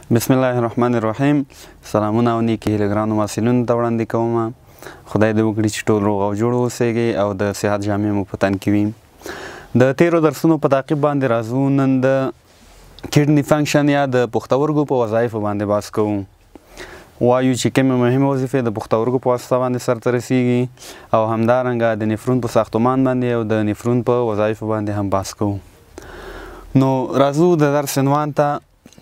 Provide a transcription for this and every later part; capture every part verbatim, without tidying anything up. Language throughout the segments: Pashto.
بسم الله الرحمن الرحیم. سلامونه او نیکې هیلې ګرانو محصلینو ته وړاندې کوم. خدای دې وکړي چې ټول روغ او جوړ اوسئ او د صحت جامې مو په تن کې وي. د تیرو درسونو په تعقیب باندې راځو. نن د کډني فنکشن یا د پښتورګو په وظایفو باندې بحث کوو. وایو چې کومې مهمې وظیفې د پښتورګو په واسطه باندې سرته رسیږي او همدارنګه د نفرون په ساختمان باندې او د نفرون په وظایفو باندې هم بحث کوو. نو راځو د درس عنوان ته.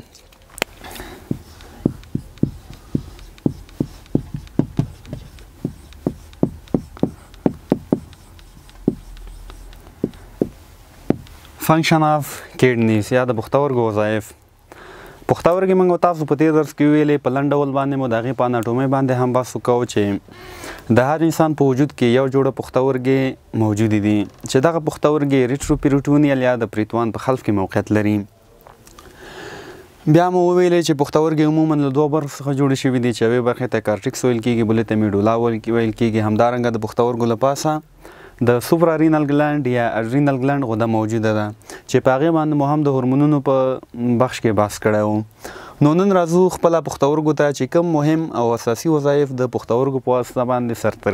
فنکشن اف کډنیز یا د پښتورګو وظایف. پښتورګي موږ تاسو په تیر درس کې ویلې په لنډ ډول باندې مو د هغې په اناټومي باندې هم بحث وکړو چې د هر انسان په وجود کې یو جوړه پښتورګي موجودې دي چې دغه پښتورګي ریټروپریټونیل یا د پریتوان په خلف کې موقعیت لري. بیا مو وویلې چې پښتورګي عموما له دوه برخو څخه جوړې شوي دي چې یوې برخې ته کارټیکس ویل کېږي، بلې ته میډولا ویل کېږي. همدارنګه د پښتورګو له پاسه د سوپرارینل ګلانډ یا اډرینل ګلانډ غده موجوده ده چې په هغې باندې مو هم د هورمونونو په بخش کې بحث کړی و. نو نن راځو خپله پښتورګو ته چې کوم مهم او اساسي وظایف د پښتورګو په واسطه باندې سرته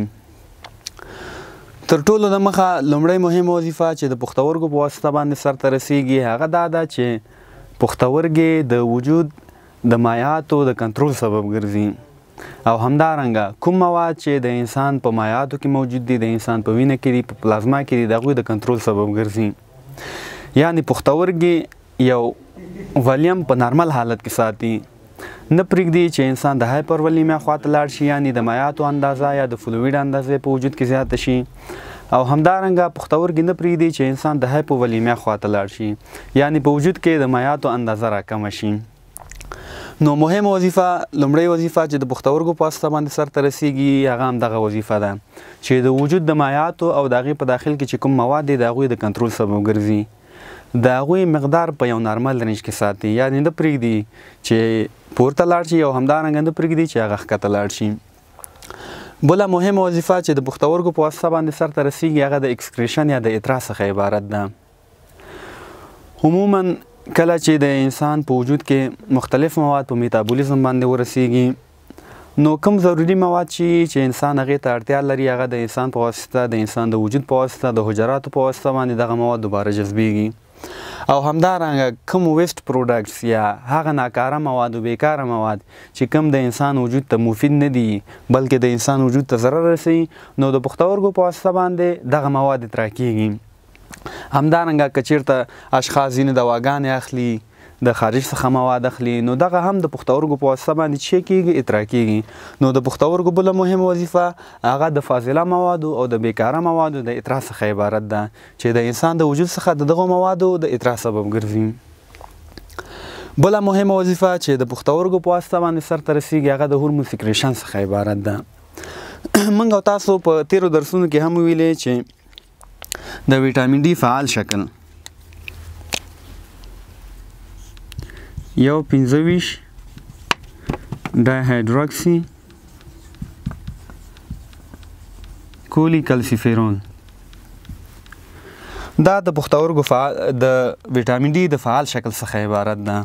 رسیږي. تر ټولو د مخه لومړی مهمه وظیفه چې د پښتورګو په واسطه باندې سرته رسیږي هغه دا ده چې پښتورګي د وجود د مایعاتو د کنټرول سبب ګرځي او همدارنګه کوم مواد چې د انسان په مایعاتو کې موجود دي، د انسان په وینه کې دي، په پلازما کې دي، د هغوی د کنټرول سبب ګرځي. یعنې پښتورګي یو ولیم په نارمل حالت کې ساتي، نه پرېږدي چې انسان د هایپر ولیمیا خواته لاړ شي، یعنې د مایعاتو اندازه یا د فلویډ اندازې په وجود کې زیاته شي. او همدارنګه پښتورګي نه پرېږدي چې انسان د هایپو ولیمیا خواته لاړ شي، یعنې په وجود کې د مایعاتو اندازه راکمه شي. نو مهمه وظیفه، لومړی وظیفه چې د پښتورګو په واسطه باندې سرته رسیږي هغه هم دغه وظیفه ده چې د وجود د مایعاتو او د هغې په داخل کې چې کوم مواد دي د هغوی د کنټرول سبب ګرځي، د هغوی مقدار په یو نارمل رینج کې ساتي، یعنې نه پرېږدي چې پورته لاړ شي او همدارنګه نه پرېږدي چې هغه ښکته لاړ شي. بله مهمه وظیفه چې د پښتورګو په واسطه باندې سرته رسیږي هغه د اکسکریشن یا د ادرا څخه عبارت ده. عموما کله چې د انسان په وجود کې مختلف مواد په میتابولیزم باندې ورسیږي نو کوم ضروري مواد چې انسان هغې ته اړتیا لري هغه د انسان په واسطه د انسان د وجود په واسطه د حجراتو په واسطه باندې دغه مواد دوباره جذبیږي. او همدارنګه کوم ویسټ پروډکټس یا هغه ناکاره مواد او بیکاره مواد چې کوم د انسان وجود ته مفید نه دي بلکې د انسان وجود ته ضرر رسوي نو د پښتورګو په واسطه باندې دغه مواد اطراح کیږي. همدارنګه که چېرته اشخاص ځینې دواګانې اخلي، د خارج څخه مواد اخلي، نو دغه هم د پښتورګو په واسطه باندې څه کېږي؟ اطراح کېږي. نو د پښتورګو بله مهمه وظیفه هغه د فاضله موادو او د بیکاره موادو د اطراح څخه عبارت ده چې د انسان د وجود څخه د دغو موادو د اطراح سبب ګرځي. بله مهمه وظیفه چې د پښتورګو په واسطه باندې سرته رسیږي هغه د هورمون سیکریشن څخه عبارت ده. موږ او تاسو په تیرو درسونو کې هم ویلې چې د ویټامین ډي فعال شکل یو پنځه ویشت ډای هایدروکسي کولی کلسیفیرون دا د پښتورګو فعال د ویټامین ډي د فعال شکل څخه عبارت ده.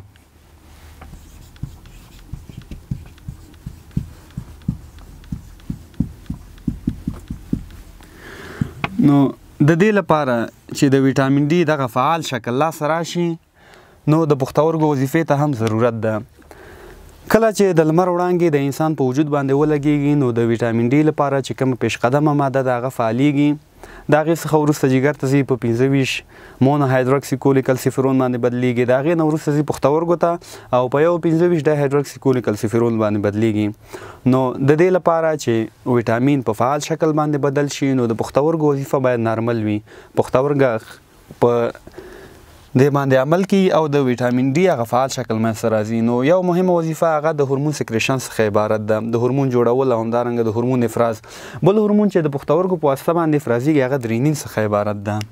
نو د دې لپاره چې د ویټامین ډي دغه فعال شکل لاسته راشي نو د پښتورګو وظیفې ته هم ضرورت ده. کله چې د لمر وړانګې د انسان په وجود باندې ولګېږي نو د ویټامین ډي لپاره چې کومه پیشقدمه ماده ده هغه فعالېږي، د هغې څخه وروسته جګر ته ځي، په پنځه ویشت مونو هایدروکسي کولی کلسیفیرون باندې بدلیږي، د هغې نه وروسته ځي پښتورګو ته او په یو پنځه ویشت ډای هایدروکسي کولی کلسیفیرون باندې بدلیږي. نو د دې لپاره چې ویټامین په فعال شکل باندې بدل شي نو د پښتورګو وظیفه باید نارمل وي، پښتورګه په دې باندې عمل کوي او د ویټامین ډي هغه فعال شکل منځته راځي. نو یو مهمه وظیفه هغه د هورمون سیکریشن څخه عبارت ده، د هورمون جوړول او همدارنګه د هورمون افراز. بل هورمون چې د پښتورګو په واسطه باندې افرازیږي هغه د رینین څخه عبارت ده.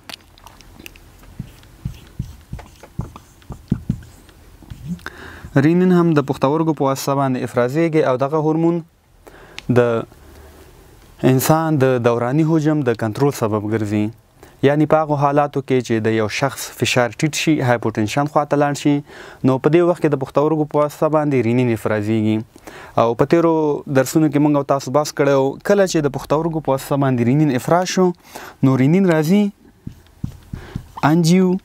رینین هم د پښتورګو په واسطه باندې افرازیږي او دغه هورمون د انسان د دوراني حجم د کنټرول سبب ګرځي. یعنی په هغو حالاتو کې چې د یو شخص فشار ټیټ شي، هایپوټنشن خواته لاړ شي، نو په دې وخت کې د پښتورګو په واسطه باندې رینین افرازیږي. او په تیرو درسونو کې موږ او تاسو بحث کړی، کله چې د پښتورګو په واسطه باندې رینین افراز شو نو رینین راځي انجیو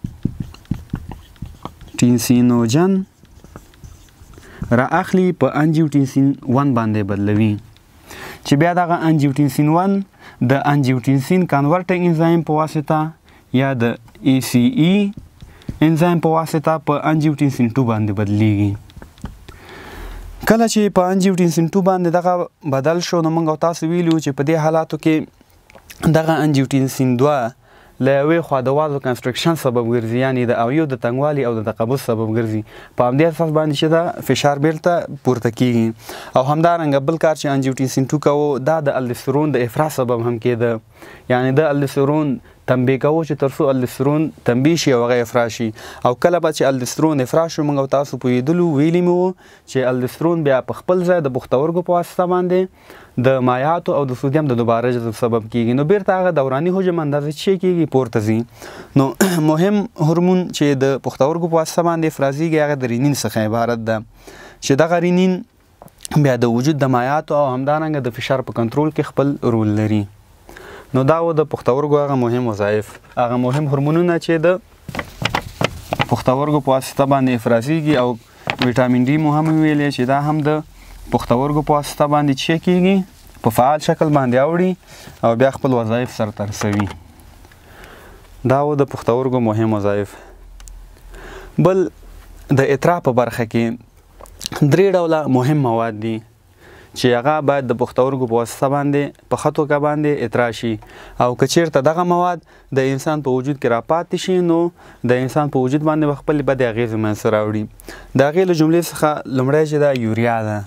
ټینسینوجن را اخلي په انجیوټینسین ون باندې بدلوي، چې بیا دغه انجیوټینسین ون د انجیوټینسین کنورټینګ انزایم په واسطه یا د ای سی ای انزایم په واسطه په انجیوټینسین ټو باندې بدلیږي. کله چې په انجیوټینسین ټو باندې دغه بدل شو نو موږ او تاسو ویلو چې په دې حالاتو کې دغه انجیوټینسین دوه له یوې خوا د وازو کنسټرکشن سبب ګرځي، یعنی د اویو د تنګوالي او د تقبض سبب ګرځي. په همدې اساس باندې چې دا فشار بیرته پورته کیږي. او همدارنګه بل کار چې انجیوټینسین ټو کوو دا د الډوسترون د افراز سبب هم کېده، یعنی د الډوسترون تنبیه کوو چې تر څو الډوسترون تنبیه شي او هغه افراز شي. او کله به چې الډوسترون افراز شو موږ او تاسو پوهېدلو ویلي مو چې الډوسترون بیا په خپل ځای د پښتورګو په واسطه باندې د مایعاتو او د سودیم د دوباره جذب سبب کیږي، نو بیرته هغه دوراني حجم اندازه چې کیږي پورته ځي. نو مهم هورمون چې د پښتورګو په واسطه باندې افرازیږي هغه د رینین څخه عبارت ده، چې دغه رینین بیا د وجود د مایعاتو او همدارنګه د فشار په کنټرول کې خپل رول لري. نو دا و د پښتورګو هغه مهم وظایف، هغه مهم هورمونونه چې د پښتورګو په واسطه باندې افرازیږي. او ویټامین ډي مو هم ویلې چې دا هم د پښتورګو په واسطه باندې چې کیږي په فعال شکل باندې اوړي او بیا خپل وظایف سرته رسوي. دا و د پښتورګو مهم وظایف. بل د اترا په برخه کې درې ډوله مهم مواد دي چې هغه باید د پښتورګو په واسطه باندې په ښه توګه باندې اترا شي. او که چیرته دغه مواد د انسان په وجود کې راپاتې شي نو د انسان په وجود باندې به خپلې بدې اغېزې منځته راوړي. د هغې له جملې څخه لومړی چې دا یوریا ده.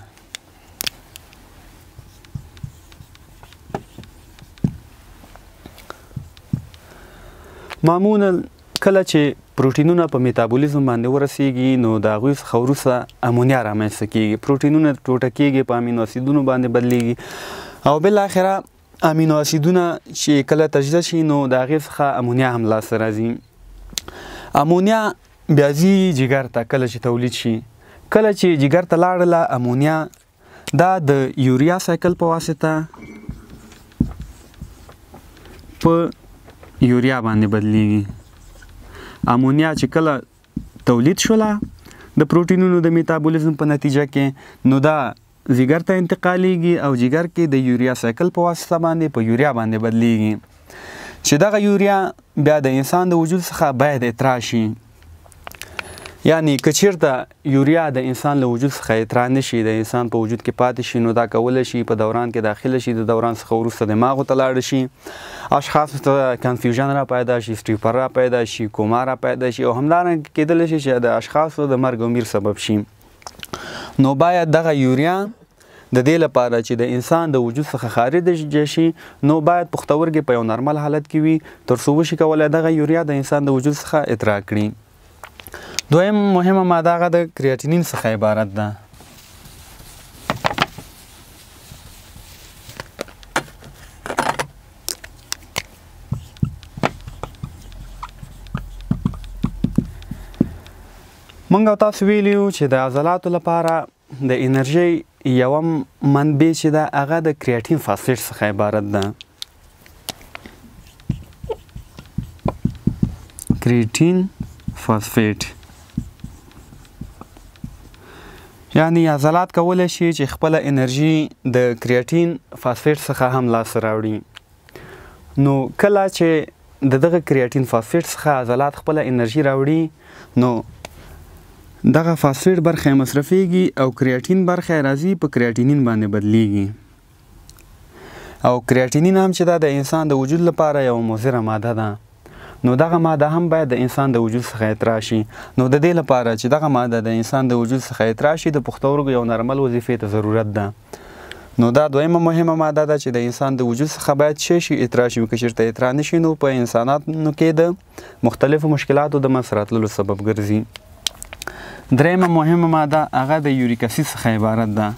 معمولا کله چې پروټینونه په میتابولیزم باندې ورسیږي نو د هغوی څخه وروسته امونیا رامنځته کیږي. پروټینونه ټوټه کیږي، په امینو اسیدونو باندې بدلیږي او بالاخره امینو اسیدونه چې کله تجزیه شي نو د هغې څخه امونیا هم لاسته راځي. امونیا بیا ځي جګر ته کله چې تولید شي. کله چې جګر ته لاړله امونیا دا د یوریا سایکل په واسطه په یوریا باندې بدلیږي. امونیا چې کله تولید شوله د پروټینونو د میتابولیزم په نتیجه کې نو دا ځیګر ته انتقالیږي او جګر کې د یوریا سایکل په واسطه باندې په یوریا باندې بدلیږي، چې دغه یوریا بیا د انسان د وجود څخه باید اترا شي. یعنی که چیرته یوریا د انسان له وجود څخه اترا نشي، د انسان په وجود کې پاتې شي، نو دا کولی شي په دوران کې داخله شي، د دوران څخه وروسته دماغو ته لاړ شي، اشخاصو ته کنفیوژن را پیدا شي، سټیپر را پیدا شي، کوما را پیدا شي او همدارنګه کیدلی شي چې د اشخاصو د مرګ او میر سبب شي. نو باید دغه یوریا د دې لپاره چې د انسان د وجود څخه خارج شي نو باید پښتورګي په یو نارمل حالت کې وي تر څو وشي کولی دغه یوریا د انسان د وجود څخه اترا کړي. دویم مهمه ماده هغه د کریاتینین څخه عبارت ده. موږ او تاسو ویلیو چې د عضلاتو لپاره د انرژۍ یوه منبع چې ده هغه د کریاتین فاسفیټ څخه عبارت ده. کریاتین فاسفیټ یعنی عضلات کولی شي چې خپله انرژي د کریاتین فاسفیټ څخه هم لاسته راوړي. نو کله چې د دغه کریاتین فاسفیټ څخه عضلات خپله انرژي راوړي نو دغه فاسفیټ برخه مصرفیږي او کریاتین برخه راځي په کریاتینین باندې بدلیږي. او کریاتینین هم چې دا د انسان د وجود لپاره یو مضره ماده ده نو دغه ماده هم باید د انسان د وجود څخه اترا شي. نو د دې لپاره چې دغه ماده د انسان د وجود څخه اترا شي د پښتورګو یو نارمل وظیفې ته ضرورت ده. نو دا دویمه مهمه ماده ده چې د انسان د وجود څخه باید څه شي اترا شي. که چېرته اترا نشي نو په انسانانو کې د مختلفو مشکلاتو د منځته راتللو سبب ګرځي. دریمه مهمه ماده هغه د یوریک اسید څخه عبارت ده.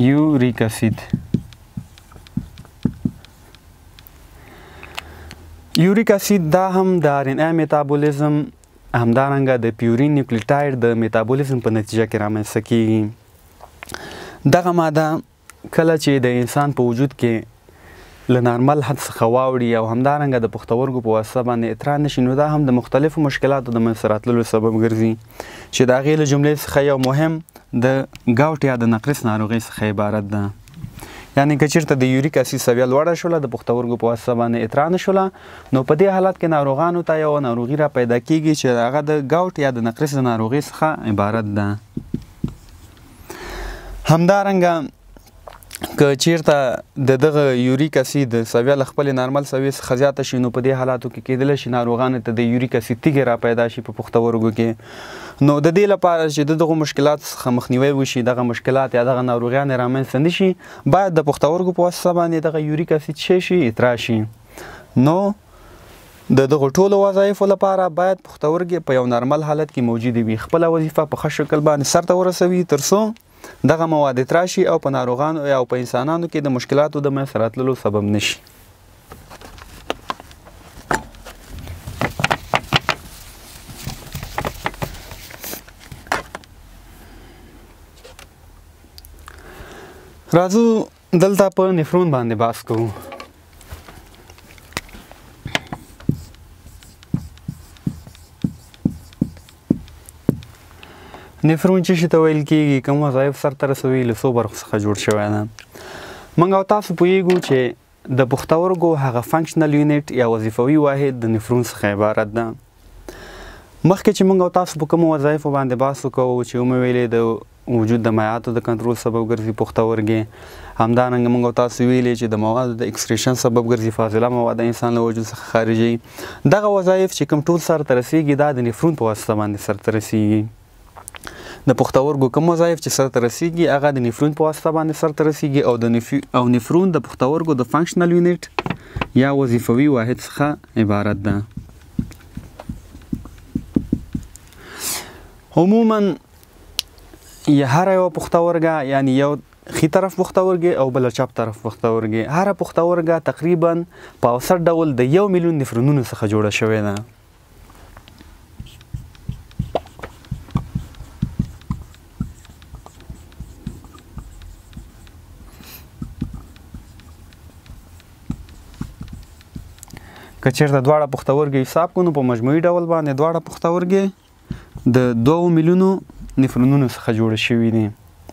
یوریک اسید. یوریک اسید دا هم د آر ان اے میتابولیزم همدارنګه د پیورین نیوکلیټاید د میتابولیزم په نتیجه کې رامنځته کیږي. دغه ماده کله چې د انسان په وجود کې له نارمل حد څخه واوړي او همدارنګه د پښتورګو په واسطه باندې ادرار نشي، نو دا هم د مختلفو مشکلاتو د منځته راتللو سبب ګرځي چې د هغې له جملې څخه یو مهم د ګاوټ یا د نقرس ناروغۍ څخه عبارت ده. یعنې که چېرته د یوریک اسید سویه لوړه شوله، د پښتورګو په واسطه باندې ادرار نه شوله، نو په دې حالت کې ناروغانو ته یوه ناروغي را پیدا کیږي چې هغه د ګاوټ یا د نقرس د ناروغۍ څخه عبارت ده. همدارنګه که چیرته د دغه یوریک اسید سویه له خپلې نارمل سویې څخه زیاته شي، نو په دې حالاتو کې کیدلی شي ناروغانو ته د یوریک اسید تیږې را پیدا شي په پښتورګو کې. نو د دې لپاره چې د دغو مشکلاتو څخه مخنیوی وشي، دغه مشکلات یا دغه ناروغیانې رامنځته نه شي، باید د پښتورګو په واسطه باندې دغه یوریک اسید څه شي؟ ادرار شي. نو د دغو ټولو وظایفو لپاره باید پښتورګي په یو نارمل حالت کې موجودې وي، خپله وظیفه په ښه شکل باندې سرته ورسوي تر څو دغه مواد ادرار شي او په ناروغانو یا په انسانانو کې د مشکلاتو د منځته راتللو سبب نشي. راځو دلته په نفرون باندې بحث کوو. نفرون چې شي ته ویل کېږي، کوم وظایف سرته رسوي، له څو برخو څخه جوړ شوی ده. موږ او تاسو پوهیږو چې د پښتورګو هغه فنکشنل یونټ یا وظیفوي واحد د نفرون څخه عبارت ده. مخکې چې موږ او تاسو په کومو وظایفو باندې بحث وکړو چې ومې ویلې د وجود د مایعاتو د کنټرول سبب ګرځي پښتورګي، همدارنګه موږ او تاسو ویلې چې د موادو د اکسکریشن سبب ګرځي، فاضله مواد د انسان له وجود څخه خارجي. دغه وظایف چې کوم ټول سرته رسیږي دا د نفرون په واسطه باندې سرته رسیږي. د پښتورګو کوم وظایف چې سرته رسیږي هغه د نفرون په واسطه باندې سرته رسیږي او د او نفرون د پښتورګو د فنکشنل یونټ یا وظیفوي واحد څخه عبارت ده. عموما یا هر یو پښتورګه، یعنی یو ښي طرف پښتورګي او بل چپ طرف پښتورګي، هر پښتورګه تقریبا په اوسط ډول د یو میلیون نفرونونو څخه جوړه شوې ده. که چېرته دواړه پښتورګي حساب کړو، نو په مجموعي ډول باندې دواړه پښتورګي د دوو میلیونو نفرونونو څخه جوړه شوي دي.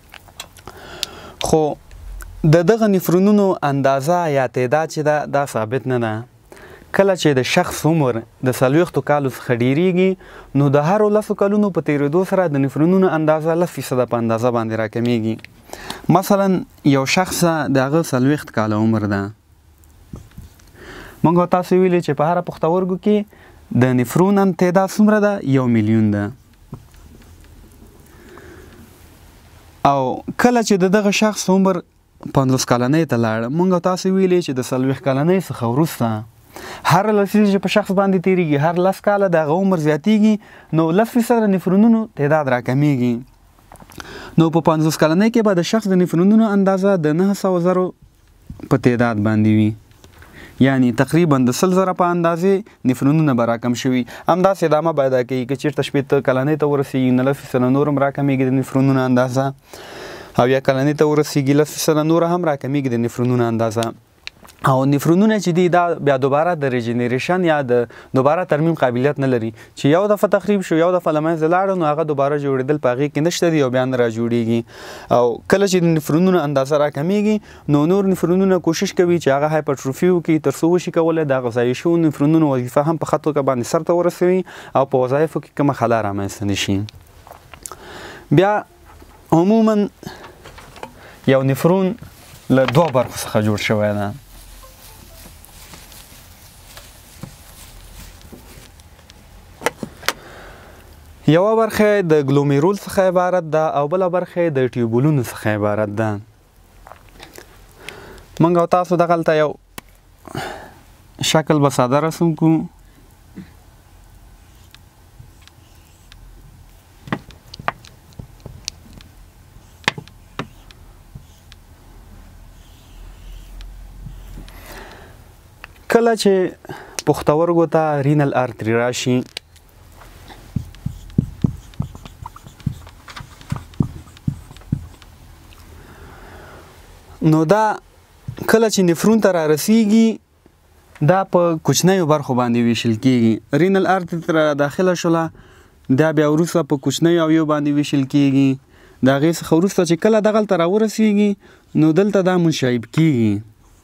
خو د دغه نفرونونو اندازه یا تعداد چې ده دا ثابت نه ده. کله چې د شخص عمر د څلوېښتو کالو څخه ډیریږي، نو د هرو لسو کلونو په تېرېدو سره د نفرونونو اندازه لس فیصده په اندازه باندې راکمیږي. مثلا یو شخص د هغه څلوېښت کاله عمر ده، موږ تاسو ویلې چې په هره پښتورګو کې د نفرون تعداد څومره ده؟ یو میلیون ده. او کله چې د دغه شخص عمر پنځوس کلنۍ ته لاړ، موږ تاسو ویلې چې د څلوېښت کلنۍ څخه وروسته هر لسیزه چې په شخص باندې تیریږي، هر لس کاله د هغه عمر زیاتیږي، نو لس فیصده نفرونونو تعداد راکمیږي. نو په پنځوس کلنۍ کې به د شخص د نفرونونو اندازه د نهه سوه زرو په تعداد باندې وي، یعنی تقریبا د سل زره په اندازې نفرونونه به راکم شوي. همداسې ادامه پیدا کوي، که چېرته شپېته کلنۍ ته ورسېږي نو لس فیصده نور هم راکمیږي د نفرونونو اندازه، او یا کلنۍ ته ورسېږي لس فیصده نور هم راکمیږي د نفرونونو اندازه. او نفرونونه چې دي دا بیا دوباره د ریجنریشن یا د دوباره ترمیم قابلیت نه لري، چې یو دفعه تخریب شو، یو دفعه له منځه لاړه، نو هغه دوباره جوړېدل په هغې کې نشته دي او بیا نه را جوړېږي. او کله چې د نفرونونو اندازه راکمیږي، نو نور نفرونونه کوشش کوي چې هغه هایپرټروفي وکړي تر څو وشي کولی د هغه ضایع شوو نفرونونو وظیفه هم په ښه توګه باندې سرته ورسوي او په وظایفو کې کومه خلا رامنځته نه شي. بیا عموما یو نفرون له دوه برخو څخه جوړ شوی ده. یوه برخه د ګلومیرول څخه عبارت ده او بله برخه د ټیوبولونو څخه عبارت ده. موږ او تاسو دغلته یو شکل به ساده رسم کړو. کله چې پښتورګو ته رینل آرتري راشي نو دا کله چې نفرون ته را رسیږي دا په کوچنیو برخو باندې ویشل کیږي. رینل آرتري ته داخله شوله دا بیا وروسته په کوچنیو اویو باندې ویشل کیږي. د هغې څخه وروسته چې کله دغلته را ورسیږي نو دلته دا منشعب کیږي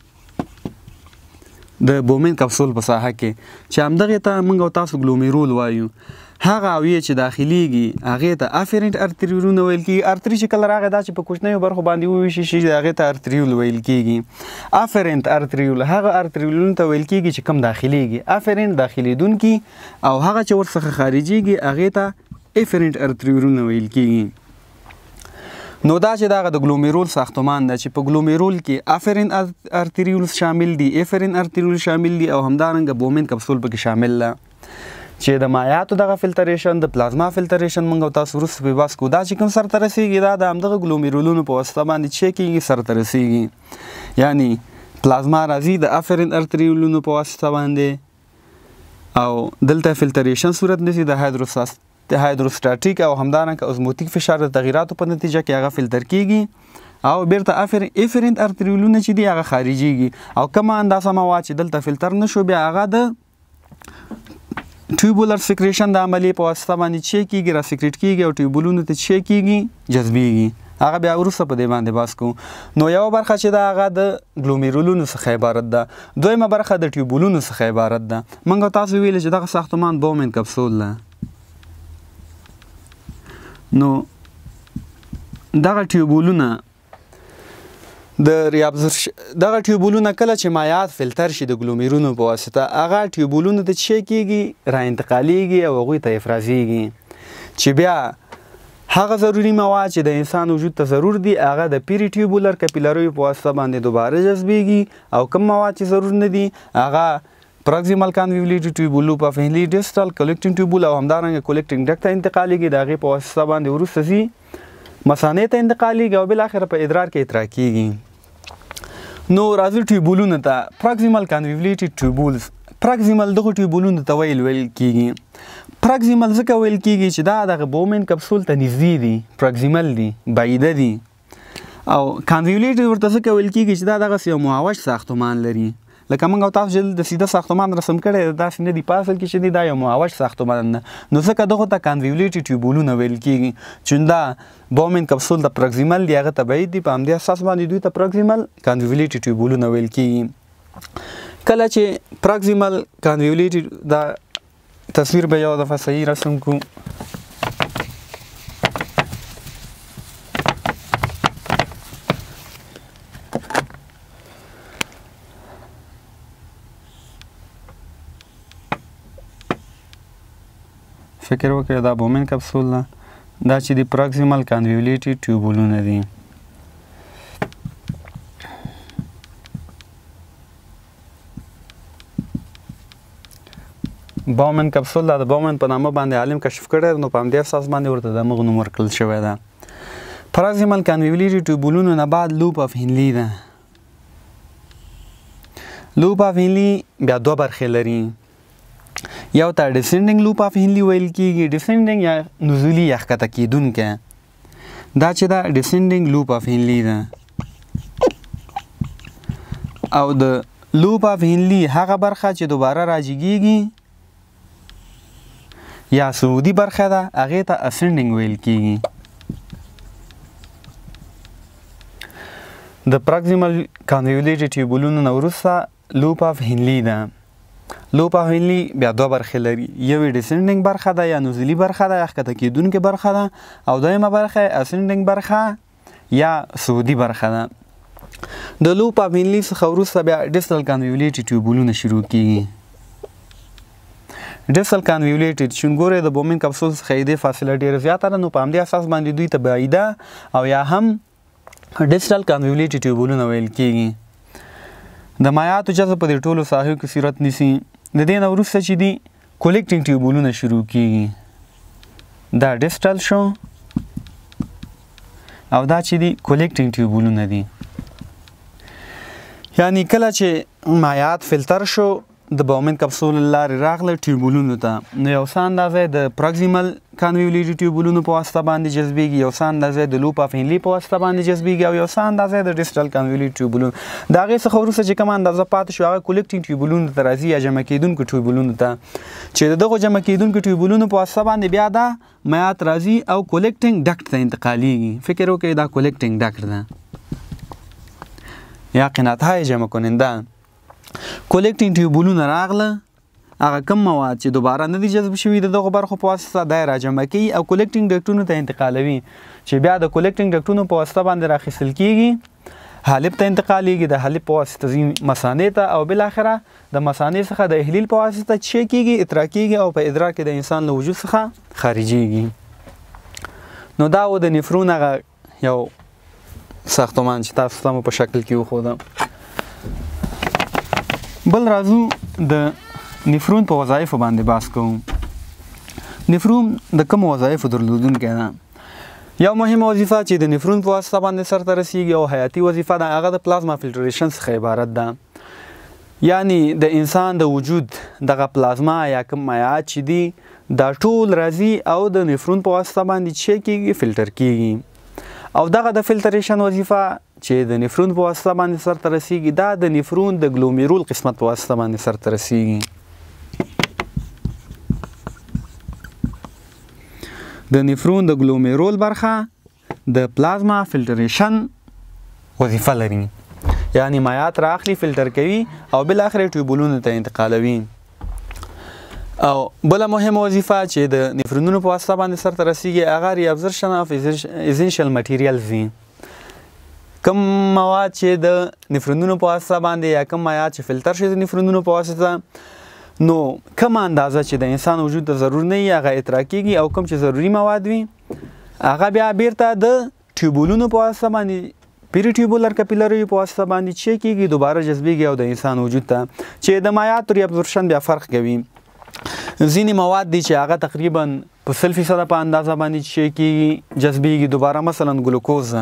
د بومن کپسول په ساحه کې چې همدغې ته موږ او تاسو ګلومیرول وایو. هغه اویې چې داخلیږي هغې ته افرنټ ارتریولونه ویل کېږي. ارتري چې کله راغی دا چې په کوچنیو برخو باندې وویشي شي هغې ته ارتریول ویل کېږي. افرنټ ارتریول هغه ارتریولونو ته ویل کېږي چې کم داخلیږي. افرنټ داخلیدونکي او هغه چې ورڅخه خارجیږي هغې ته افرنټ ارتریولونه ویل کېږي. نو دا چې دغه د ګلومیرول ساختمان ده چې په ګلومیرول کې افرین ارتریولز شامل دي، افرین ارتریول شامل دي او همدارنګه بومن کپسول پکې شامل ده چې د مایعاتو دغه فلټریشن د پلازما فلټریشن موږ او تاسو وروسته په بحث کوو. دا چې کوم سرته رسیږي دا د همدغه ګلومیرولونو په واسطه باندې چې کېږي سرته رسیږي، یعنی پلازما راځي د افرین ارتریولونو په واسطه باندې او دلته فلټریشن صورت نیسي د هایدروساس د هایدروستاتیک او همدارنګه اوزموتیک فشار د تغییراتو په نتیجه کې هغه فلټر کیږي او بیرته افرنت ارتریولونه چې دي هغه خارجيږي او کومه اندازه مواد چې دلته فلټر نشو بیا هغه د ټیوبولر سیکریشن د عملیې په واسطه باندې چې کیږي را سیکریټ کیږي او ټیوبولونو ته چې کیږي جذبیږي. هغه بیا وروسته په دې باندې بحث کوو. نو یو برخه چې دا هغه د ګلومیرولونو څخه عبارت ده، دویمه برخه د ټیوبولونو څخه عبارت ده. موږ تاسو ویل چې دغه ساختمان بومن کپسول ده. نو دغه ټیوبولونه د ریابزر دغه ټیوبولونه کله چې مایعات فلټر شي د ګلومیرولونو په واسطه هغه ټیوبولونه ته چې کیږي را انتقالیږي او هغوی ته افرازیږي چې بیا هغه ضروري مواد چې د انسان وجود ته ضرور دي هغه د پیری ټیوبولر کپیلریو په واسطه باندې دوباره جذبیږي او کوم مواد چې ضرور نه دي هغه پروکسیمل کانویولیټي ټیوبول، لوپ اف هینلي، ډیسټال کلیکټینګ ټیوبول او همدارنګه کلیکټینګ ډکټ ته انتقالیږي. د هغې په واسطه باندې وروسته ځي مثانې ته انتقالیږي او بالاخره په ادرار کې اطراح کیږي. نو راځو ټیوبولونو ته. پروکسیمل کانویولیټي ټیوبولز پروکسیمل دغه ټیوبولونو ته ویل ویل کیږي. پروکسیمل ځکه ویل کیږي چې دا دغه بومن کپسول ته نږدې دي، پروکسیمل دي، بعیده دي. او کانویولیټي ورته ځکه ویل کیږي چې دا دغسې یو معوج ساختمان لري. لکه موږ او تاسو چې د سیده ساختمان رسم کړی داسې نه دي، په اصل کې چې دی دا یو معوج ساختمان ده. نو ځکه دغو ته کانویولیټي ټیوبولونه ویل کېږي چې دا بومن کپسول د پروکسیمل دی هغه ته بعید دي، په همدې اساس باندې دوی ته پروکسیمل کانویولیټي ټیوبولونه ویل کېږي. کله چې پروکسیمل کانویولیټي دا تصویر به یو دفعه صحیح رسم کړو. فکر وکړئ دا بومن کپسول ده، دا چې د پروکسیمل کانویولیټي ټیوبولونه دي. بومن کپسول دا د بومن په نامه باندې عالم کشف کړی نو په همدې اساس باندې ورته دغه نوم ورکړل شوی ده. پروکسیمل کانویولیټي ټیوبولونو نه بعد لوپ اف هینلي ده. لوپ اف هینلي بیا دوه برخې لري. یو ته ډیسنډینګ لوپ اف هینلي ویل کیږي، ډیسنډینګ یا نزولي یا ښکته کیدونکی. دا چې دا ډیسنډینګ لوپ اف هینلي ده او د لوپ اف هینلي هغه برخه چې دوباره راجګیږي یا سعودي برخه ده هغې ته اسنډینګ ویل کیږي. د پروکسیمل کانویولیټي ټیوبولونو نه وروسته لوپ اف هینلي ده. لوپ اف هینلي بیا دوه برخې لري، یو یې ډیسنډینګ برخه ده یا نزولي برخه ده یا ښکته کیدونکې برخه ده او دویمه برخه یې اسنډینګ برخه یا سعودي برخه ده. د لوپ اف هینلي څخه وروسته بیا ډیسټل کانویولیټي ټیوبولونه شروع کیږي. ډیسټل کانویولیټي چې ګورئ د بومن کپسول څخه یې دې فاصله ډېره زیاته ده نو په همدې اساس باندې دوی ته بعیده او یا هم ډیسټل کانویولیټي ټیوبولونه ویل کیږي. د مایعاتو جذب په دې ټولو ساحو کې صورت نیسي. د دې نه وروسته چې دي کلیکټینګ ټیوبولونه شروع کیږي. دا ډیسټل شو او دا چې دي کلیکټینګ ټیوبولونه دي. یعنی کله چې مایعات فلتر شو د باومن کپسول لارې راغله ټیوبولونو ته، نو یو څه اندازه د پروکسیمل کانویولیټي ټیوبولونو په واسطه باندې جذبیږي، یو څه اندازه د لوپ اف هینلي په واسطه باندې جذبیږي، او یو څه اندازه د ډیسټل کانویولیټي ټیوبولونو. د هغې څخه وروسته چې کومه اندازه پاتې شو هغه کولکټینګ ټیوبولونو ته راځي یا جمع کیدونکو ټیوبولونو ته، چې د دغو جمع کیدونکو ټیوبولونو په واسطه باندې بیا دا مایعات راځي او کولکټینګ ډکټ ته انتقالیږي. فکر وکړئ دا کولکټینګ ډکټ ده یا قناتهای جمع کننده. کولکټینګ ټیوبولونه راغله، هغه کم مواد چې دوباره نه دي جذب شوي د دغو برخو په واسطه دا یې راجمع کوي او کولکټینګ ډکټونو ته انتقالوي، چې بیا د کولکټینګ ډکټونو په واسطه باندې راخیستل کیږي، حالب ته انتقالیږي، د حالب په واسطه ځي مثانې ته، او بالاخره د مثانې څخه د احلیل په واسطه څه کیږي، ادرا کیږي او په ادرا کې د انسان له وجود څخه خارجیږي. نو دا و د نفرون هغه یو ساختمان چې تاسو ته مو په شکل کې وښودم. بل راځو د نفرون په وظایفو باندې بحث کوو. نفرون د کومو وظایفو درلودونکی ده؟ یو مهمه وظیفه چې د نفرون په واسطه باندې سرته رسیږي او حیاتي وظیفه ده هغه د پلازما فلټریشن څخه عبارت ده. یعنی د انسان د وجود دغه پلازما یا کوم مایعات چې دي دا ټول راځي او د نفرون په واسطه باندې څه کیږي، فلټر کیږي. او دغه د فلټریشن وظیفه چې د نفرون په واسطه باندې سرته رسیږي دا د نفرون د ګلومیرول قسمت په واسطه باندې سرته رسیږي. د نفرون د ګلومیرول برخه د پلازما فلټریشن وظیفه لري، یعنی مایعات راخلي، فلټر کوي او بالاخره ټیوبولونو ته انتقالوي. او بله مهمه وظیفه چې د نفرونونو په واسطه باندې سرته رسیږي هغه ریابزرشن اف ایسنشل مټیریالز دي. کم مواد چې د نفرونونو په واسطه باندې یا کم مایعات چې فلټر شي د نفرونونو په واسطه، نو کم اندازه چې د انسان وجود ته ضرور نه وي هغه اطراح کیږي، او کم چې ضروري مواد وي هغه بیا بیرته د ټیوبولونو په واسطه باندې پیری ټیوبولر کپیلری په واسطه باندې چې کیږي دوباره جذبیږي او د انسان وجود ته، چې د مایعاتو ریابزورشن بیا فرق کوي. ځینې مواد دي چې هغه تقریبا په سل فیصده په اندازه باندې چې کیږي جذبیږي دوباره، مثلا ګلوکوز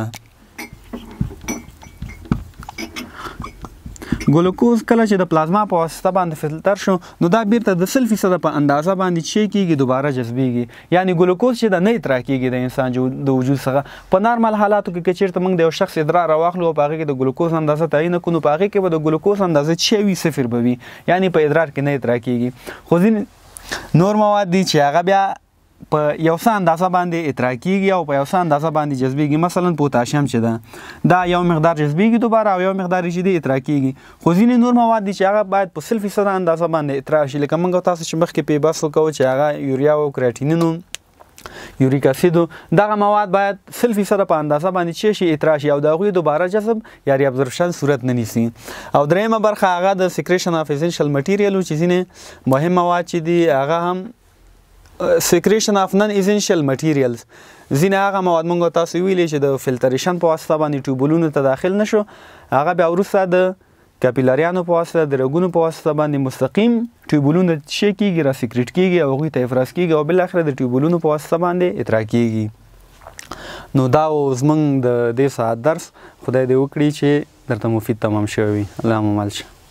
ګلوکوز کله چې د پلازما په واسطه باندې فلټر شو نو دا بیرته د سل فیصده په اندازه باندې چې کیږي دوباره جذبیږي. یعنی ګلوکوز چې د نه اطراح کیږي د انسان د وجود څخه. په نارمل حالاتو کې که چیرته موږ د یو شخص ادرار راواخلو او په هغې کې د ګلوکوز اندازه تعیین کړو نو په هغې کې به د ګلوکوز اندازه چې وي صفر به وي، یعنی په ادرار کې نه اطراح کیږي. خو ځینې نور مواد دي چې هغه بیا په یو څه اندازه باندې اطراح کیږي او په یو څه اندازه باندې جذبیږي. مثلا پوتاشیم چې ده دا یو مقدار جذبیږي دوباره او یو مقدار چې دی اطراح کیږي. خو ځینې نور مواد دي چې هغه باید په سل فیصده اندازه باندې اطراح شي، لکه موږ تاسو چې مخکې پې بحث وکړو چې هغه یوریا او کراتینین یوریک اسیدو، دغه مواد باید سل فیصده په اندازه باندې چې شي اطراح شي او د هغوی دوباره جذب یا ریابزورپشن صورت نه نیسي. او دریمه برخه هغه د سیکریشن اف اسنشل مټیریال چې ځینې مهم مواد چې دي هغه هم سیکریشن اف نن اسنشل مټیریالز، ځینې هغه مواد موږ تاسو ویلي چې د فلټریشن په واسطه باندې ټیوبولونو ته داخل نشو، هغه بیا وروسته د کاپیلاریانو په واسطه د رګونو په واسطه باندې مستقیم ټیوبولونو چې کیږي را سیکریټ کیږي او هغوی ته افراز کیږي او بالاخره د ټیوبولونو په واسطه باندې اطراح کیږي. نو دا زموږ د دې ساعت درس، خدای دې وکړي چې درته مفید تمام شوی وي. الله مو مل شه.